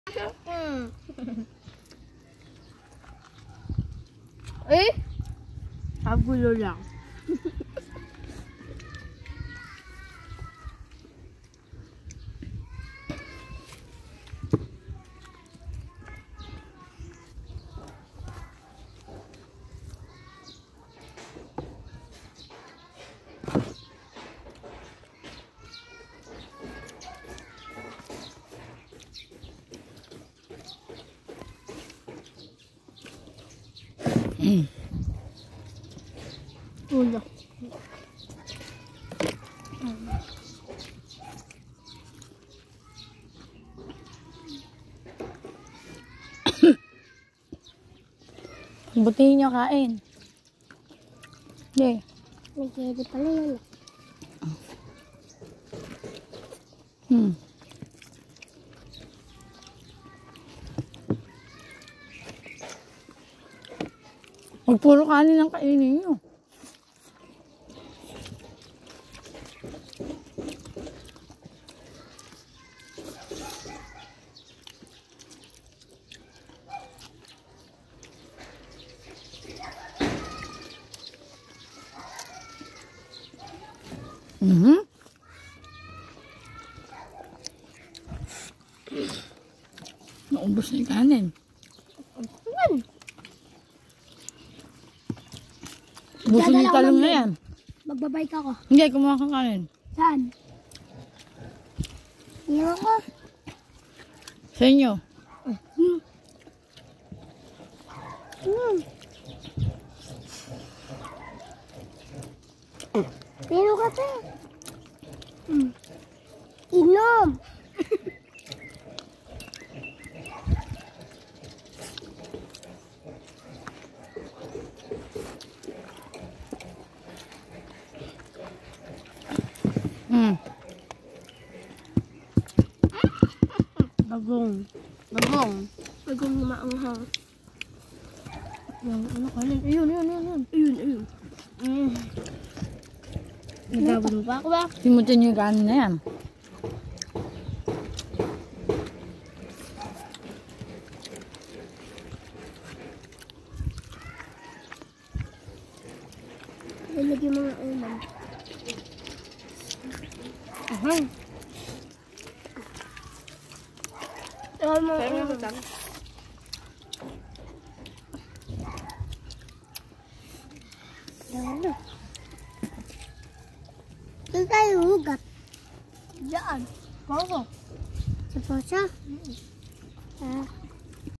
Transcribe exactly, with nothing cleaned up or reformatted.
Hmm. Eh? Kagulo lang. Hmm. Ulo. Butihin nyo kain. Hindi. Nagkede pala yun. Hmm. Huwag puro kanin ang kainin nyo. Mhm. Naubos na yung kanin. Yan. Busin yung talong na yan. Magbabike ako. Hindi, kumuha kang kanin. Saan? Iwan ko. Sa inyo. Hmm. Hmm. Pero kape. Hmm. Inom. Hmm. Bagong. Bagong. Bagong na maanghang. Yung ano kanin? Ayun, ayun, ayun. Ayun, ayun. Mm. Nagabalo pa ako ba? Simutin nyo yung kanin na yan. Lalagyan mga ulam. Ahang. Kaya mga ulam. Ano? Saan tayo hugat? Diyan. Pao. Sa pasa?